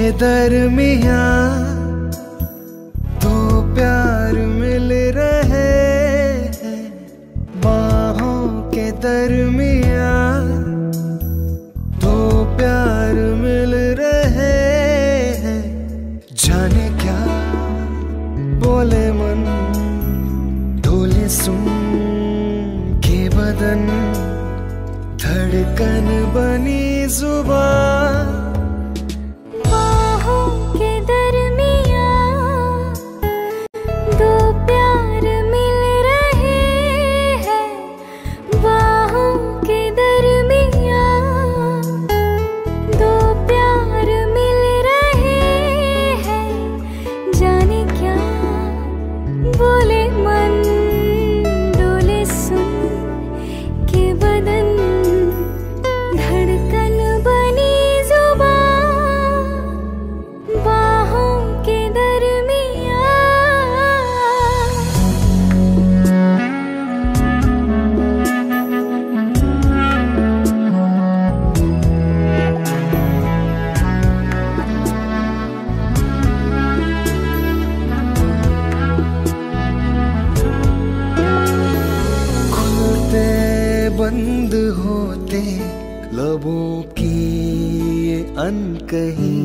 दरमियाँ दो प्यार मिल रहे हैं, बाहों के दरमियाँ दो प्यार मिल रहे हैं। जाने क्या बोले मन, डोले सुन के बदन, धड़कन बनी जुबान। बंद होते लबों की ये अनकही,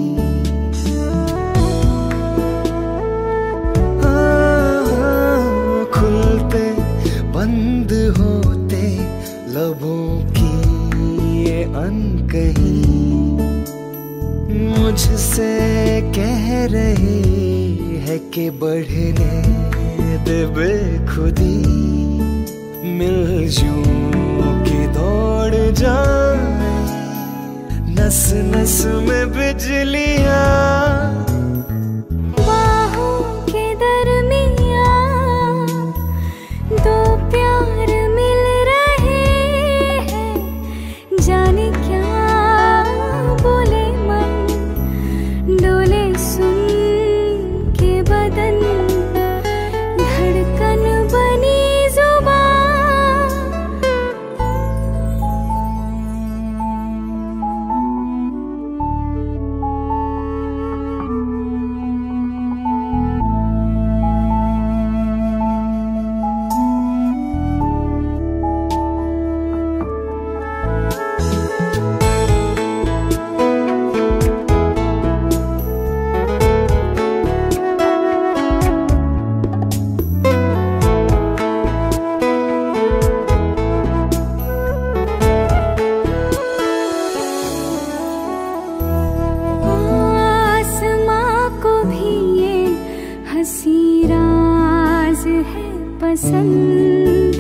खुलते बंद होते लबों की ये अनकही, मुझसे कह रही है कि बढ़ने दे बेखुदी, मिलजुओं की दौड़ जाए नस नस में बिजलियां। बाहों के दरमियां दो प्यार मिल रहे हैं, जाने क्या बोले मन, डोले सुन के बदन, धड़कन बनी पसंद।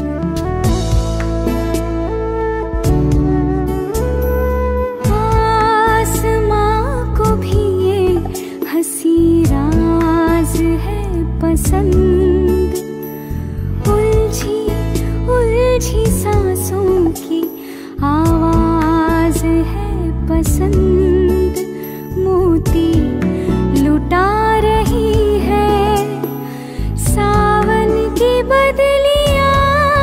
आसमां को भी ये हंसी राज है पसंद। उलझी उलझी सांसों की आवाज है पसंद। मोती लुटा रही है सावन की बदलियां।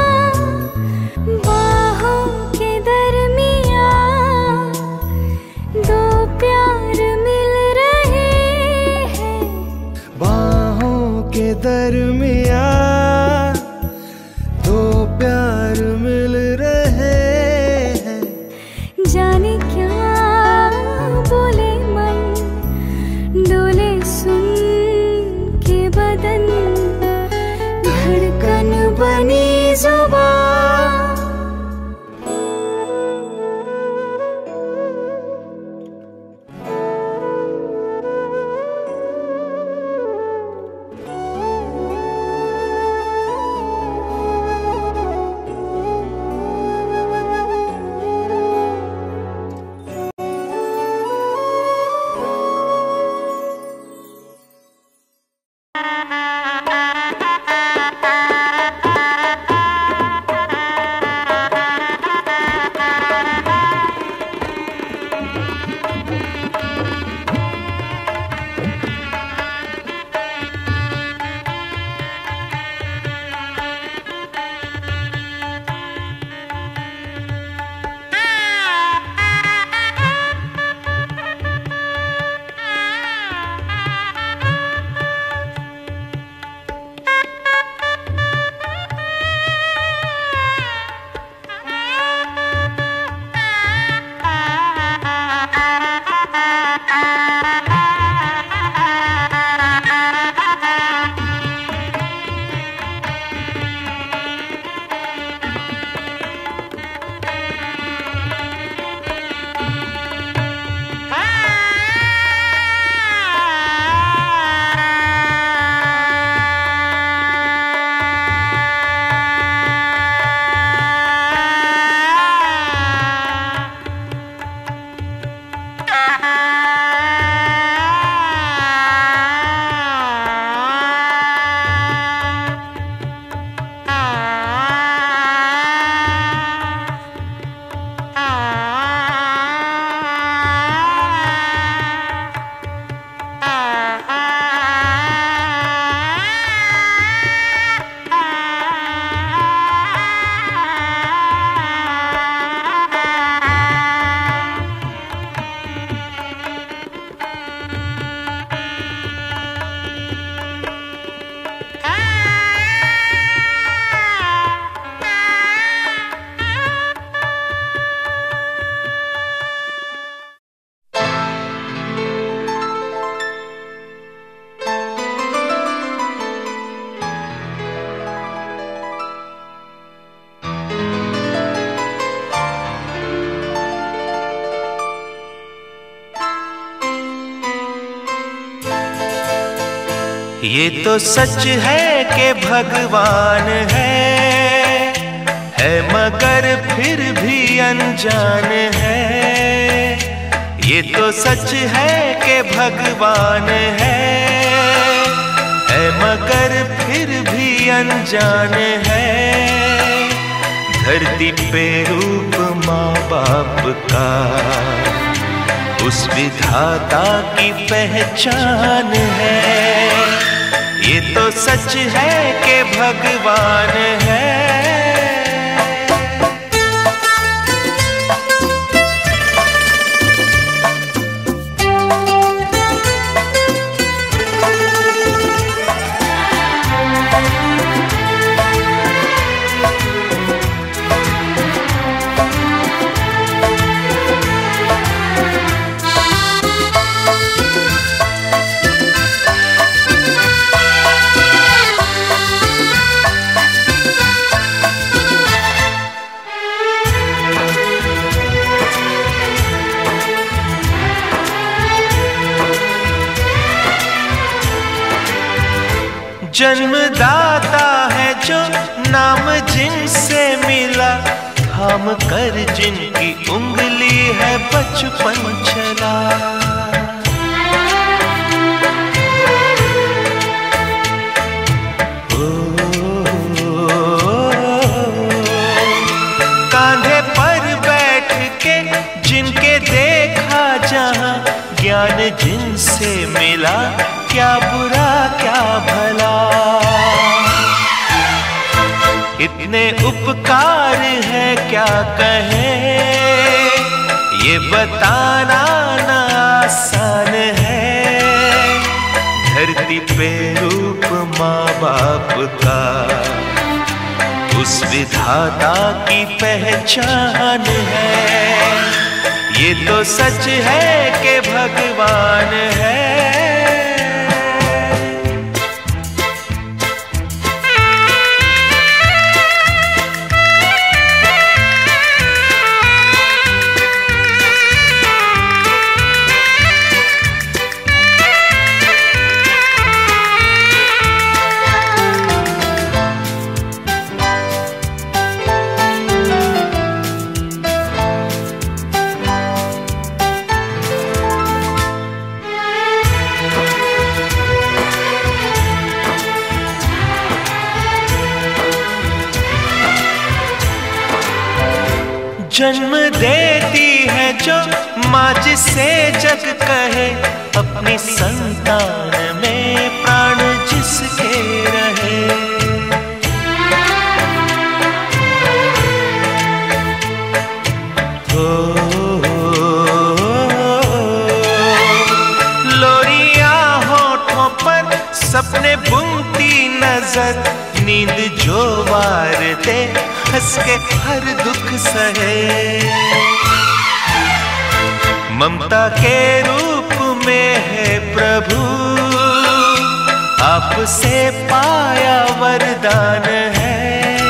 बाहों के दरमियां दो प्यार मिल रहे हैं। बाहों के दरमियां दो प्यार मिल रहे हैं। जाने क्या ये तो सच है कि भगवान है मगर फिर भी अनजान है। ये तो सच है कि भगवान है मगर फिर भी अनजान है। धरती पे रूप माँ बाप का उस विधाता की पहचान है। ये तो सच है कि भगवान है। जन्मदाता है जो नाम जिनसे मिला, थाम कर जिनकी उंगली है बचपन चला। कांधे पर बैठ के जिनके देखा जहां, ज्ञान जिनसे मिला क्या बुरा क्या भला। इतने उपकार है क्या कहें, ये बताना ना आसान है। धरती पे रूप माँ बाप का उस विधाता की पहचान है। ये तो सच है कि भगवान है। जन्म देती है जो माँ जिसे जग कहे, अपनी संतान में प्राण जिसके रहे। लोरिया होठों पर सपने बुनती नजर, नींद जो वार दे हंस के हर दुख सहे। ममता के रूप में है प्रभु, आपसे पाया वरदान है।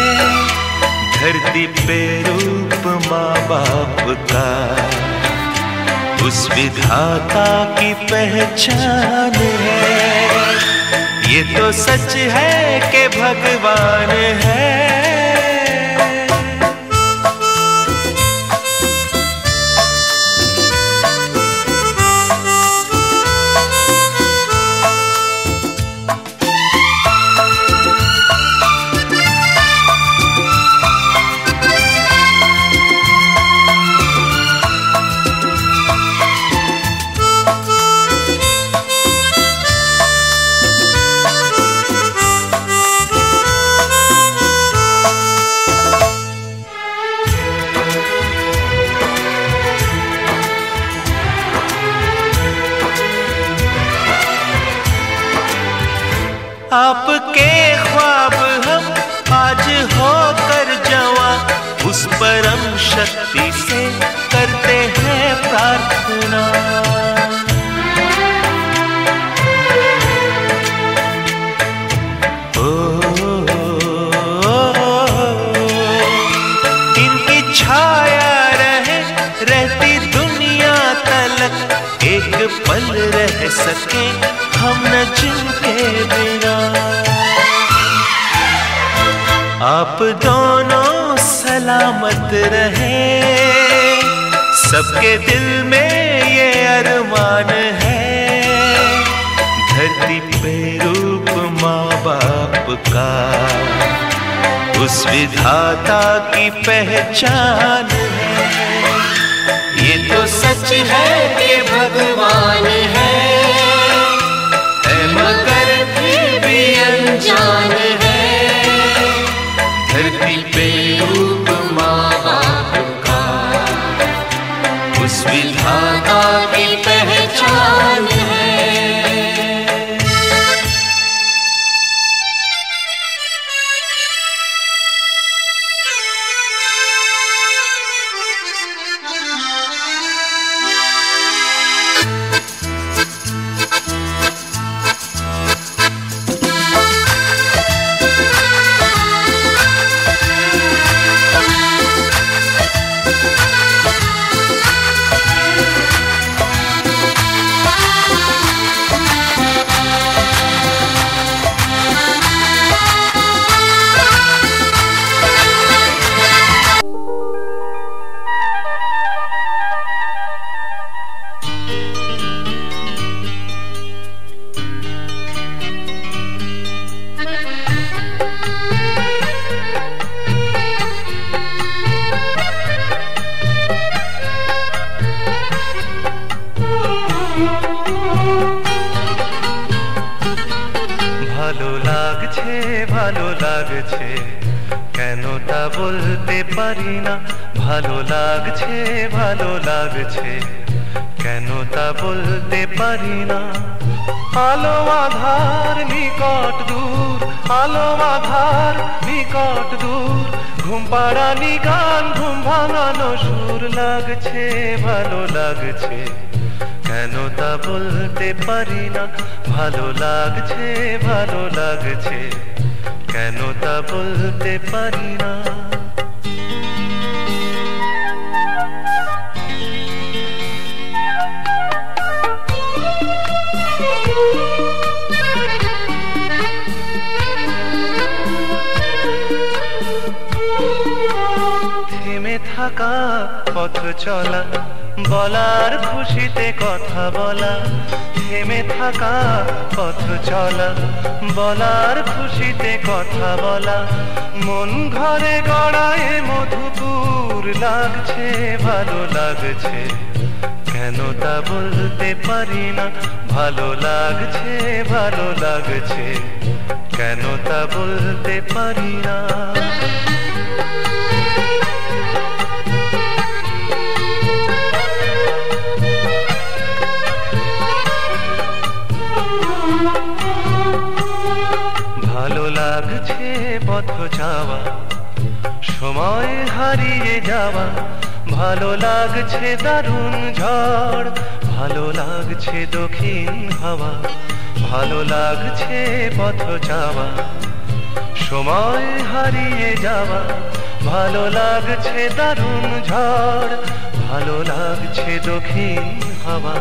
धरती पे रूप माँ बाप का उस विधाता की पहचान है। ये तो सच है कि भगवान है। आपके ख्वाब हम आज होकर जवां, उस परम शक्ति से करते हैं प्रार्थना। इनकी छाया रहे रहती दुनिया तलक, एक पल रह सके हम न जिनके बिना। आप दोनों सलामत रहे, सबके दिल में ये अरमान है। धरती पे रूप माँ बाप का उस विधाता की पहचान है। ये तो सच है कि भगवान है, मगर फिर भी अनजान है। धरती पे रूप माँ बाप का उस विधाता की पहचान है। ভালো লাগছে কেন তা বলতে পারি না। ভালো লাগছে কেন তা বলতে পারি না। আলো আধার নিকট দূর, আলো আধার নিকট দূর, ঘুম পাড়ানি গান ঘুম ভাঙানো সুর লাগছে ভালো লাগছে কেন তা বলতে পারি না। ভালো লাগছে কেন তা বলতে পারি না। থেমে থাকা পথ চলা, বলার খুশিতে কথা বলা। থেমে থাকা পথ চলা, বলার খুশিতে কথা বলা। মন ঘরে গড়ায় মধুপুর লাগছে ভালো লাগছে কেন তা বলতে পারি না। ভালো লাগছে কেন তা বলতে পারি না। ভালো লাগছে পথ যাওয়া, সময় হারিয়ে যাওয়া। ভালো লাগছে দারুণ ঝড়, ভালো লাগছে দক্ষিণ হাওয়া। ভালো লাগছে পথ যাওয়া, সময় হারিয়ে যাওয়া। ভালো লাগছে দারুণ ঝড়, ভালো লাগছে দক্ষিণ হাওয়া।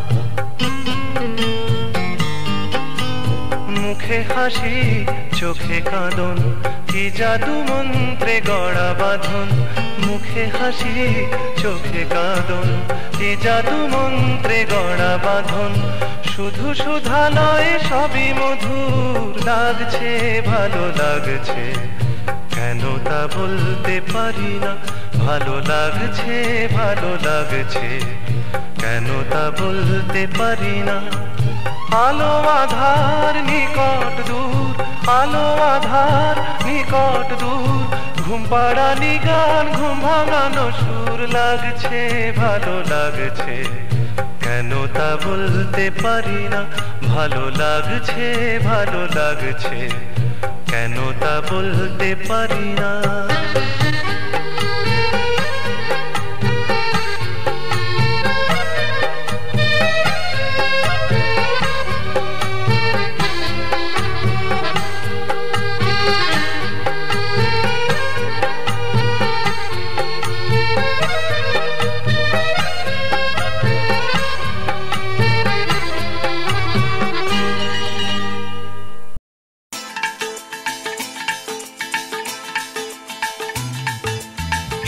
মুখে হাসি চোখে কাঁদন, কি জাদু মন্ত্রে গড়া বাঁধন। মুখে হাসি চোখে কাঁদন, কি জাদু মন্ত্রে গড়া বাঁধন। শুধু সুধা নয় সবই মধুর লাগছে ভালো লাগছে কেন তা বলতে পারি না। ভালো লাগছে কেন তা বলতে পারি না। আলো আধার নিকট দূর, আলো আধার নিকট দূর, ঘুম পাড়ানি গান ঘুম ভাঙানো সুর লাগছে ভালো লাগছে কেন তা বলতে পারি না। ভালো লাগছে কেন তা বলতে পারি না।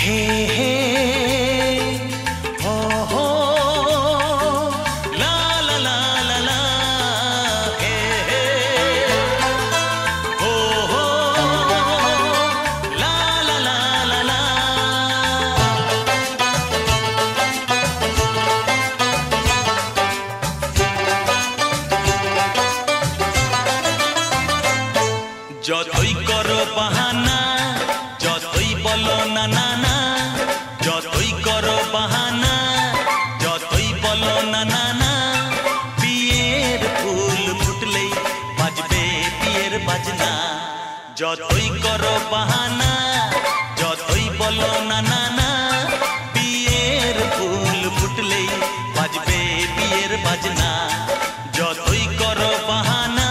हे हे हो हो ला ला ला ला ला हे हे हो हो ला ला ला ला ला। যতই করো বাহানা, যতই বলো না না না, যতই করো বাহানা, যতই বলো না না না, বিয়ের ফুল ফুটলেই বাজবে বিয়ের বাজনা। যতই করো বাহানা, যতই বলো না না না, বিয়ের ফুল ফুটলেই বাজবে বিয়ের বাজনা। যতই করো বাহানা।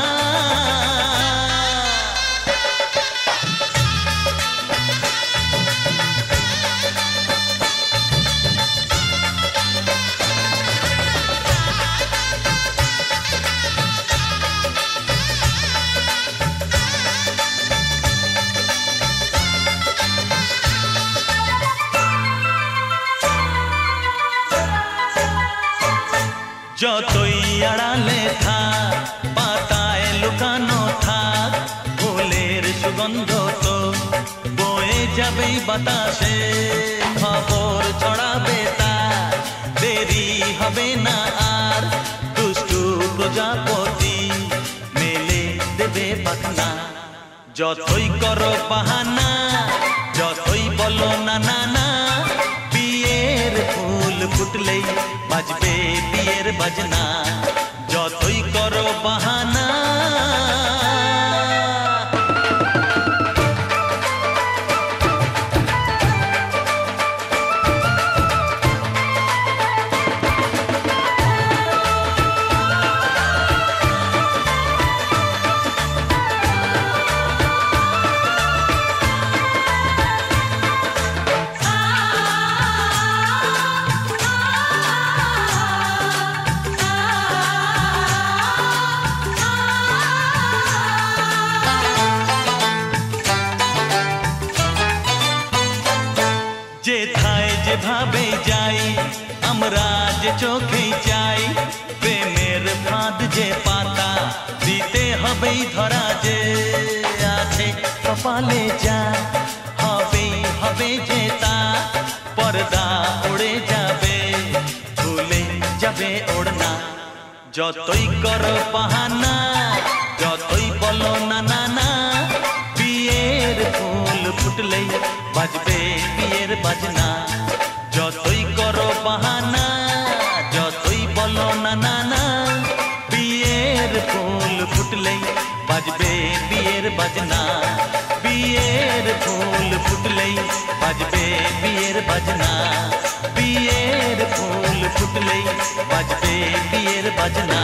যতই আড়ালে থাক, পাতায় লুকানো থাক, ফুলের সুগন্ধ তো বয়ে যাবেই বাতাসে। খবর ছড়াবে তার, দেরি হবে না আর, দুষ্টু প্রজাপতি মেলে দেবে পাখনা। যতই করো বাহানা, যতই বলো না না না, বিয়ের ফুল ফুটলেই বাজবে বিয়ের বাজনা। যতই করো বাহানা। যেথায় যেভাবে যাই আমরা যে চোখেই চাই, প্রেমের ফাঁদ যে পাতা দিতে হবেই ধরা। যে আছে কপালে যা হবেই হবে যে তা, পর্দা উড়ে যাবে ভুলে যাবে ওড়না। যতই করো বাহানা, যতই বলো না না না, বিয়ের ফুল ফুটলেই বাজবে বিয়ের বাজনা। যতই করো বাহানা, যতই বলো না না না, বিয়ের ফুল ফুটলেই বাজবে বিয়ের বাজনা। বিয়ের ফুল ফুটলেই বাজবে বিয়ের বাজনা। বিয়ের ফুল ফুটলেই বাজবে বিয়ের বাজনা।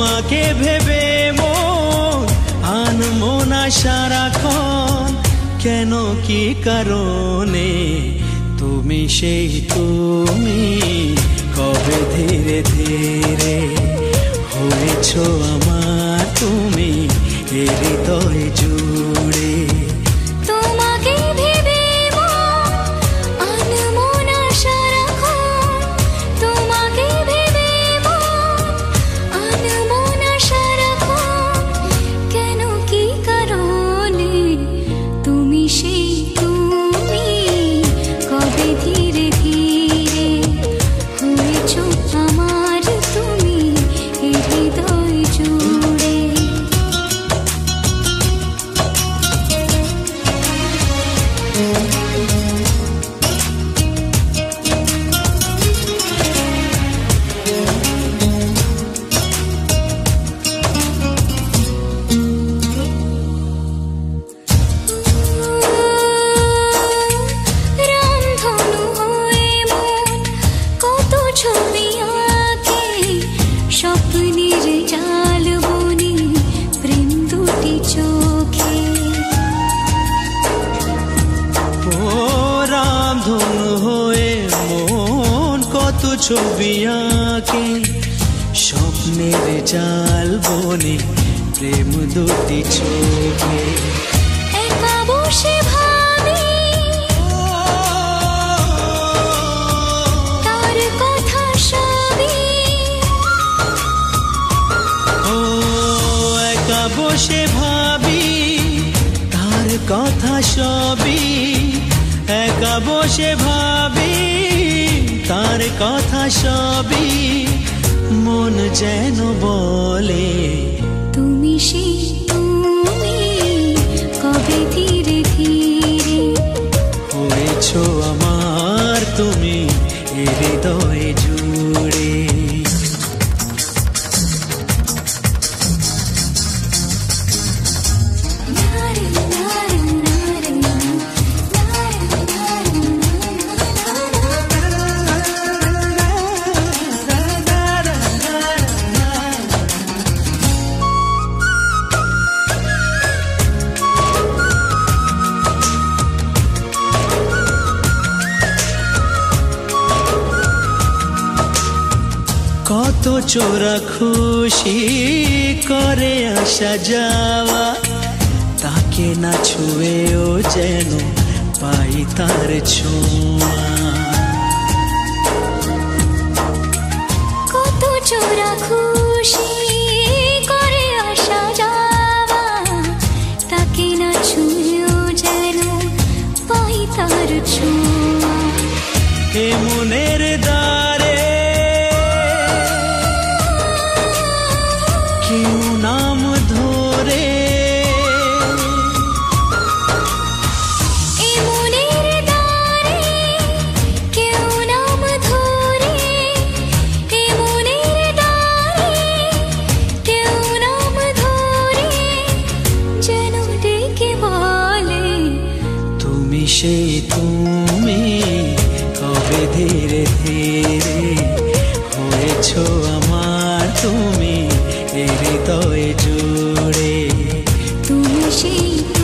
তোমাকে ভেবে মন আনমো না সারাক্ষণ, কেন কি কারণে? তুমি সেই তুমি, কবে ধীরে ধীরে হয়েছো আমার তুমি এ হৃদয় জুড়ে। তোমাকে ভেবে মন আনমো না সারাক্ষণ, তোমাকে ভেবে মন আনমো না সারাক্ষণ, কেন কি কারণে? তুমি সেই তুমি, কবে ধীরে ধীরে হয়েছো আমার তুমি এ হৃদয় জুড়ে। রামধনু হয়ে মন কত ছবি আঁকে, স্বপ্নের জাল বুনি প্রেম দুটি চোখে। ও রামধনু হয়ে মন কত ছবি আঁকে, স্বপ্নের জাল বনে প্রেম দুটি চোখে। একা বসে ভাবি তার কথা সবই, ও একা বসে ভাবি তার কথা সবই, একা বসে ভাবি তার কথা সবই, মন যেন বলে তুমি সেই তুমি, কবে ধীরে ধীরে হয়েছো আমার তুমি এ হৃদয় জুড়ে। কত চোরা খুশি করে আসা যাওয়া, তাকে না ছুঁয়েও যেন পাই তার ছোঁয়া। কত চোরা খুশি করে আসা যাওয়া, তাকে না ছুঁয়েও যেন পাই তার ছোঁয়া। এ মনের দ্বারে কেউ নাম ধরে, এ মনের দ্বারে কেউ নাম ধরে, এ মনের দ্বারে কেউ নাম ধরে, যেন ডেকে বলে তুমি সেই তুমি, কবে ধীরে ধীরে হয়েছো আমার তুমি এ হৃদয় জুড়ে। তুমি সেই